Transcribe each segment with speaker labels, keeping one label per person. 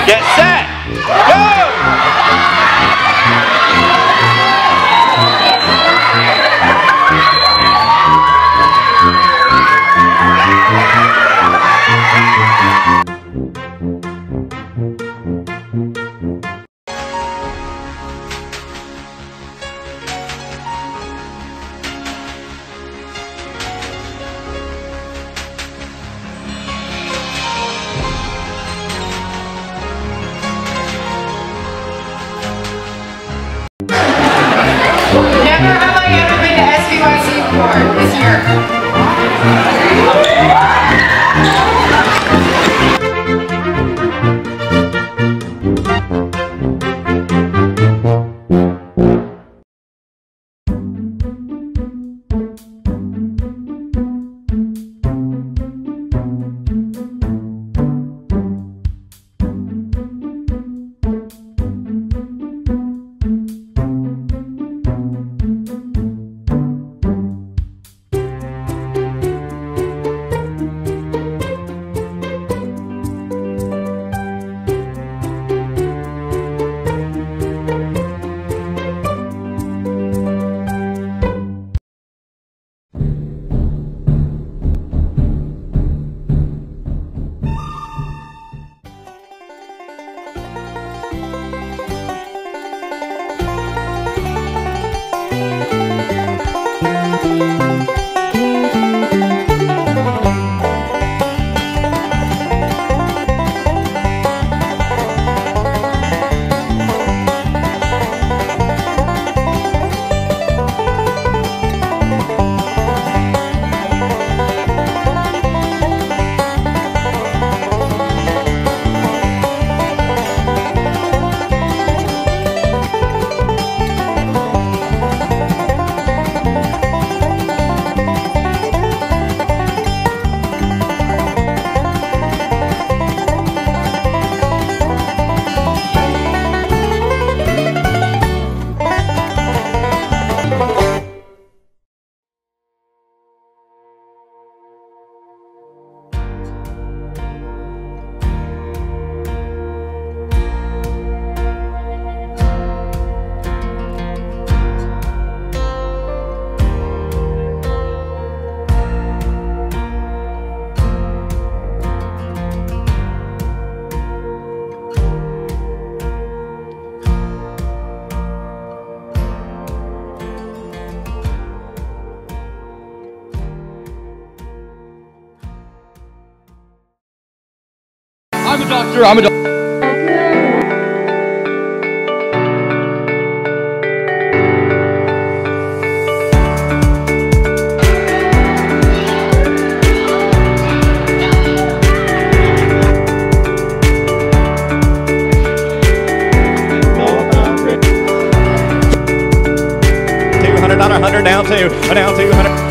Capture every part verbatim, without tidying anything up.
Speaker 1: Get set. Go.
Speaker 2: Never have I ever been to S B Y C before this year.
Speaker 1: I'm a doctor, I'm a doctor. two hundred, not one hundred, down to, down to one hundred.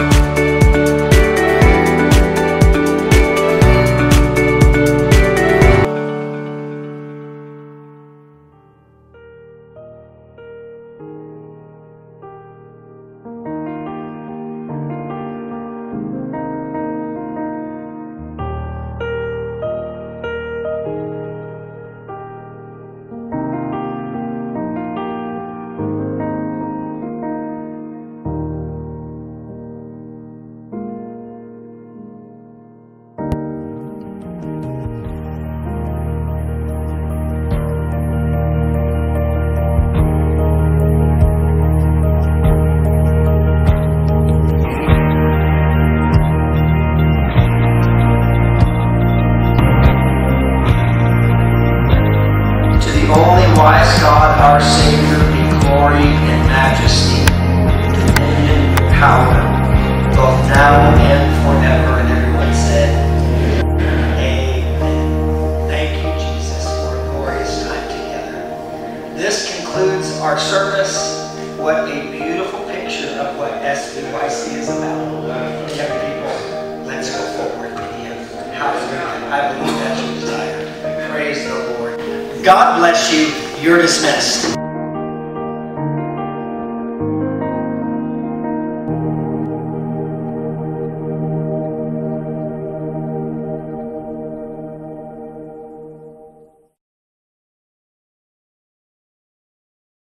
Speaker 3: Wise God, our Savior, be glory and majesty, dominion and power, both now and forever. And everyone said, Amen. Thank you, Jesus, for a glorious time together. This concludes our service. What a beautiful picture of what S B Y C is about. Young people, let's go forward to Him. Hallelujah. I believe that's your desire. Praise the Lord. God bless you. You're dismissed.